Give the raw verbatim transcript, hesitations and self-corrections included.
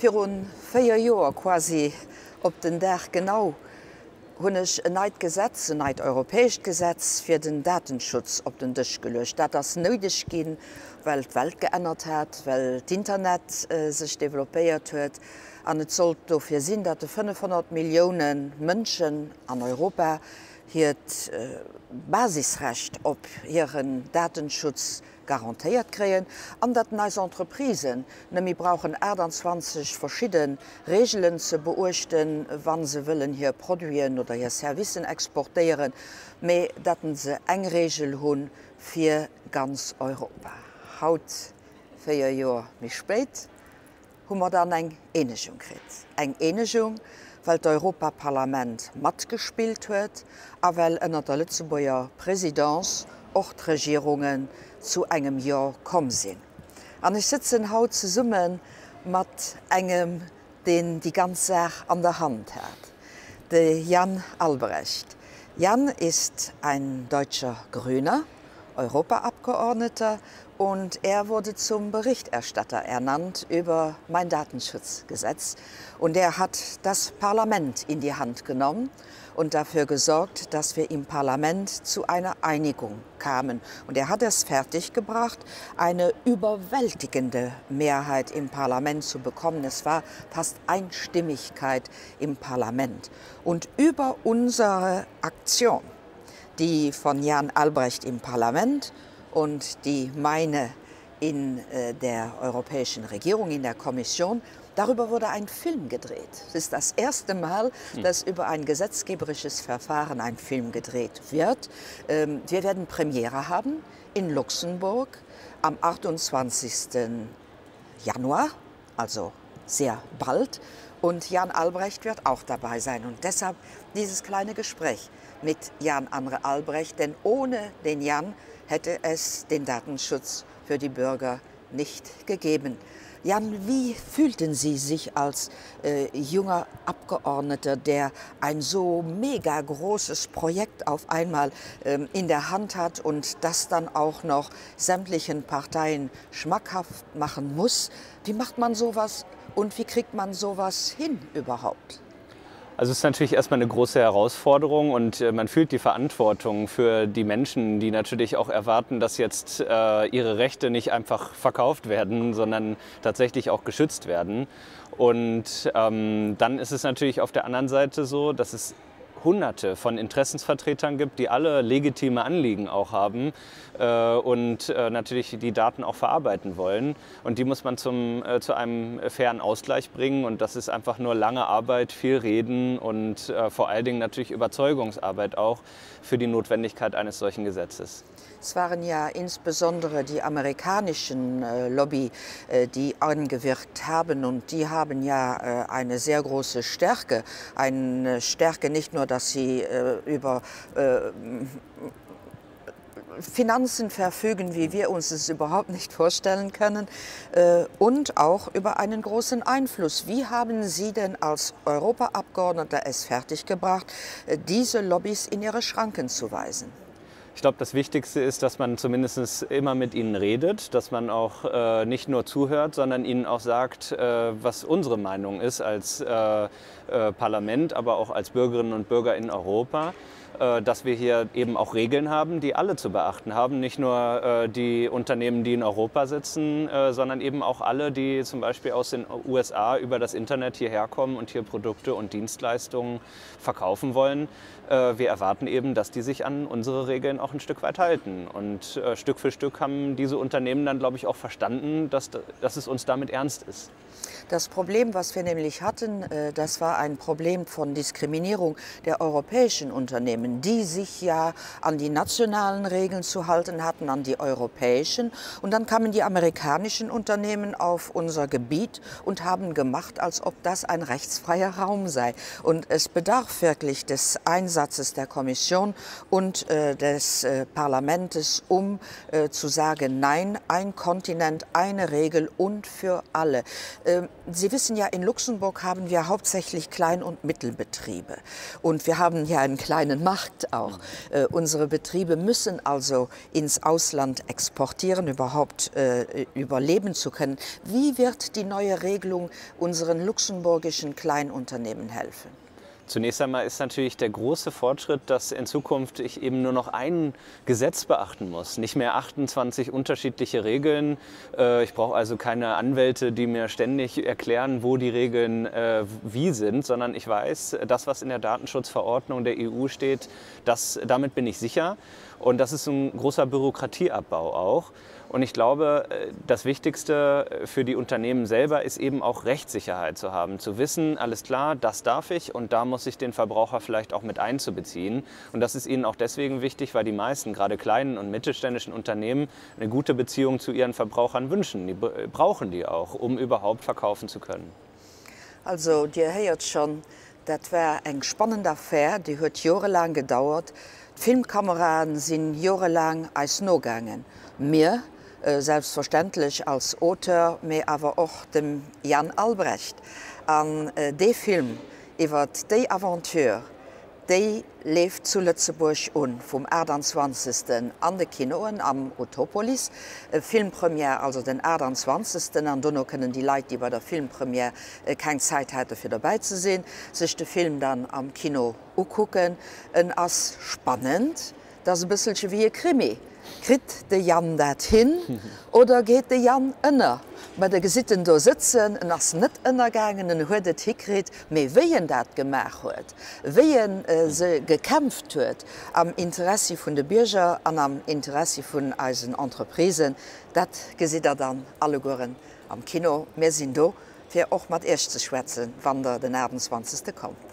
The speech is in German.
Für rund vier Jahre quasi op den Tag genau habe ich ein neues Gesetz, ein neues europäisches Gesetz für den Datenschutz auf den Tisch gelöst. Das ist nötig gewesen, weil die Welt geändert hat, weil das Internet äh, sich developiert hat. Und es soll dafür sein, dass fünfhundert Millionen Menschen in Europa hier das äh, Basisrecht auf ihren Datenschutz garantiert kriegen und dass unsere Entreprisen nämlich brauchen achtundzwanzig verschiedene Regeln zu beachten, wann sie wollen hier produzieren oder hier Servicen exportieren, aber dass sie eine Regel haben für ganz Europa. Heute, vier Jahre mich spät, haben wir dann eine Einigung gekriegt. Eine Einigung, weil das Europaparlament mitgespielt hat, aber weil unter der Lützeburger Präsidenz auch die Regierungen zu einem Jahr kommen sind. Und ich sitze heute zusammen mit einem, den die ganze Sache an der Hand hat, der Jan Albrecht. Jan ist ein deutscher Grüner, Europaabgeordneter, und er wurde zum Berichterstatter ernannt über mein Datenschutzgesetz. Und er hat das Parlament in die Hand genommen und dafür gesorgt, dass wir im Parlament zu einer Einigung kamen. Und er hat es fertiggebracht, eine überwältigende Mehrheit im Parlament zu bekommen. Es war fast Einstimmigkeit im Parlament. Und über unsere Aktion, die von Jan Albrecht im Parlament und die meine in äh, der Europäischen Regierung, in der Kommission, darüber wurde ein Film gedreht. Es ist das erste Mal, dass über ein gesetzgeberisches Verfahren ein Film gedreht wird. Ähm, wir werden Premiere haben in Luxemburg am achtundzwanzigsten Januar, also sehr bald. Und Jan Albrecht wird auch dabei sein. Und deshalb dieses kleine Gespräch mit Jan Albrecht, denn ohne den Jan hätte es den Datenschutz für die Bürger nicht gegeben. Jan, wie fühlten Sie sich als äh, junger Abgeordneter, der ein so mega großes Projekt auf einmal ähm, in der Hand hat und das dann auch noch sämtlichen Parteien schmackhaft machen muss? Wie macht man sowas und wie kriegt man sowas hin überhaupt? Also es ist natürlich erstmal eine große Herausforderung und äh, man fühlt die Verantwortung für die Menschen, die natürlich auch erwarten, dass jetzt äh, ihre Rechte nicht einfach verkauft werden, sondern tatsächlich auch geschützt werden. Und ähm, dann ist es natürlich auf der anderen Seite so, dass es Hunderte von Interessensvertretern gibt, die alle legitime Anliegen auch haben äh, und äh, natürlich die Daten auch verarbeiten wollen. Und die muss man zum, äh, zu einem fairen Ausgleich bringen. Und das ist einfach nur lange Arbeit, viel Reden und äh, vor allen Dingen natürlich Überzeugungsarbeit auch für die Notwendigkeit eines solchen Gesetzes. Es waren ja insbesondere die amerikanischen äh, Lobby, äh, die angewirkt haben, und die haben ja äh, eine sehr große Stärke. Eine Stärke nicht nur, dass sie äh, über äh, Finanzen verfügen, wie wir uns es überhaupt nicht vorstellen können, äh, und auch über einen großen Einfluss. Wie haben Sie denn als Europaabgeordneter es fertiggebracht, äh, diese Lobbys in ihre Schranken zu weisen? Ich glaube, das Wichtigste ist, dass man zumindest immer mit ihnen redet, dass man auch äh, nicht nur zuhört, sondern ihnen auch sagt, äh, was unsere Meinung ist als äh, äh, Parlament, aber auch als Bürgerinnen und Bürger in Europa. Dass wir hier eben auch Regeln haben, die alle zu beachten haben. Nicht nur äh, die Unternehmen, die in Europa sitzen, äh, sondern eben auch alle, die zum Beispiel aus den U S A über das Internet hierher kommen und hier Produkte und Dienstleistungen verkaufen wollen. Äh, wir erwarten eben, dass die sich an unsere Regeln auch ein Stück weit halten. Und äh, Stück für Stück haben diese Unternehmen dann, glaube ich, auch verstanden, dass, dass es uns damit ernst ist. Das Problem, was wir nämlich hatten, das war ein Problem von Diskriminierung der europäischen Unternehmen, die sich ja an die nationalen Regeln zu halten hatten, an die europäischen. Und dann kamen die amerikanischen Unternehmen auf unser Gebiet und haben gemacht, als ob das ein rechtsfreier Raum sei. Und es bedarf wirklich des Einsatzes der Kommission und äh, des des äh, Parlaments, um äh, zu sagen, nein, ein Kontinent, eine Regel und für alle. Äh, Sie wissen ja, in Luxemburg haben wir hauptsächlich Klein- und Mittelbetriebe. Und wir haben ja einen kleinen Markt auch. Äh, unsere Betriebe müssen also ins Ausland exportieren, überhaupt äh, überleben zu können. Wie wird die neue Regelung unseren luxemburgischen Kleinunternehmen helfen? Zunächst einmal ist natürlich der große Fortschritt, dass in Zukunft ich eben nur noch ein Gesetz beachten muss. Nicht mehr achtundzwanzig unterschiedliche Regeln. Ich brauche also keine Anwälte, die mir ständig erklären, wo die Regeln wie sind, sondern ich weiß, das, was in der Datenschutzverordnung der E U steht, das, damit bin ich sicher. Und das ist ein großer Bürokratieabbau auch. Und ich glaube, das Wichtigste für die Unternehmen selber ist eben auch Rechtssicherheit zu haben. Zu wissen, alles klar, das darf ich und da muss ich den Verbraucher vielleicht auch mit einzubeziehen. Und das ist ihnen auch deswegen wichtig, weil die meisten, gerade kleinen und mittelständischen Unternehmen, eine gute Beziehung zu ihren Verbrauchern wünschen. Die brauchen die auch, um überhaupt verkaufen zu können. Also, dir hört schon, das war eine spannende Affäre, die hat jahrelang gedauert. Die Filmkameraden sind jahrelang als no gegangen. Mir, äh, selbstverständlich als Autor, mir aber auch dem Jan Albrecht. An äh, der Film über die Aventur, die lebt zu Lützeburg un, vom achtundzwanzigsten an den Kinoen am Utopolis. Äh, Filmpremiere, also den achtundzwanzigsten Und dann können die Leute, die bei der Filmpremiere äh, keine Zeit hatten, für dabei zu sehen, sich den Film dann am Kino angucken. Und als spannend, das ist ein bisschen wie ein Krimi. Kriegt der Jan dat hin oder geht der Jan ënner? Bei der Gesitten do sitzen und ass net ënnergangen und huet et hikrit, méi wéien dat gemach huet, wéien äh, se gekämpft huet am Interesse vun de Bürger an am Interesse vun eisen Entreprisen, dat gesit er dann alle Goren am Kino. Mehr sind do, fir och mat Echt ze schwätzen, wann der den achtundzwanzigsten kommt.